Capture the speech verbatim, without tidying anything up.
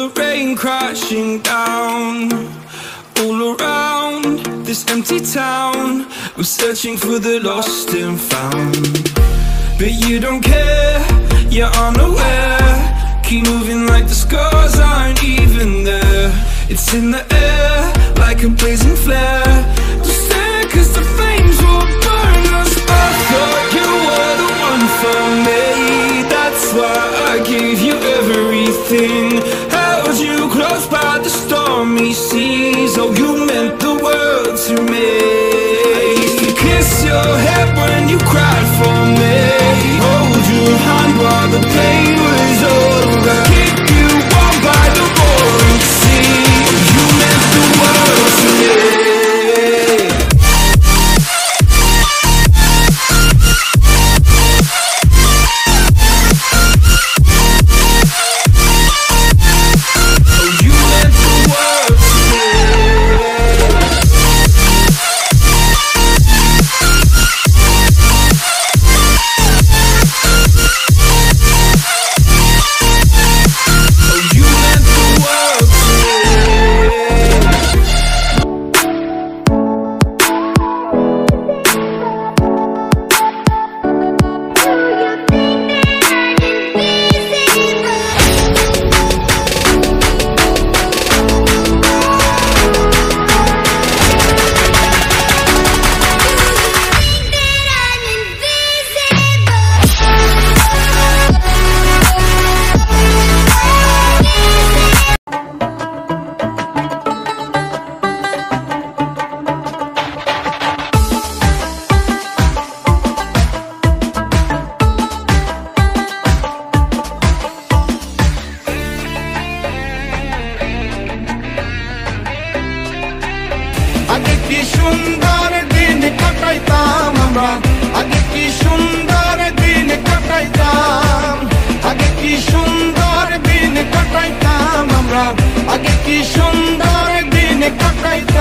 the rain crashing down all around this empty town. I'm searching for the lost and found, but you don't care, you're unaware. Keep moving like the scars aren't even there. It's in the air like a blazing flare. Don't stare cause the flames will burn us. I thought you were the one for me, that's why I gave you everything. Held you close by the stormy seas. Oh, you meant the world to me. I used to kiss your head when you cried for me, hold your hand while the pain was over, keep you warm by the roaring sea. Oh, you meant the world to me. আগে কি সুন্দর দিন কাটাইতাম।